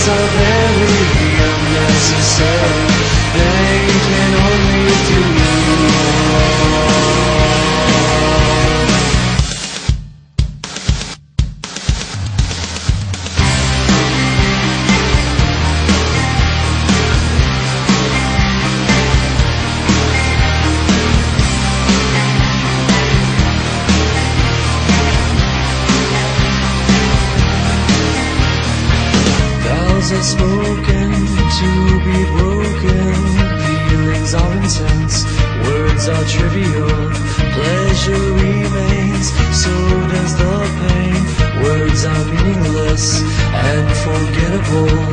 words are very unnecessary. They can only do are spoken to be broken. Feelings are intense, words are trivial. Pleasure remains, so does the pain. Words are meaningless and forgettable.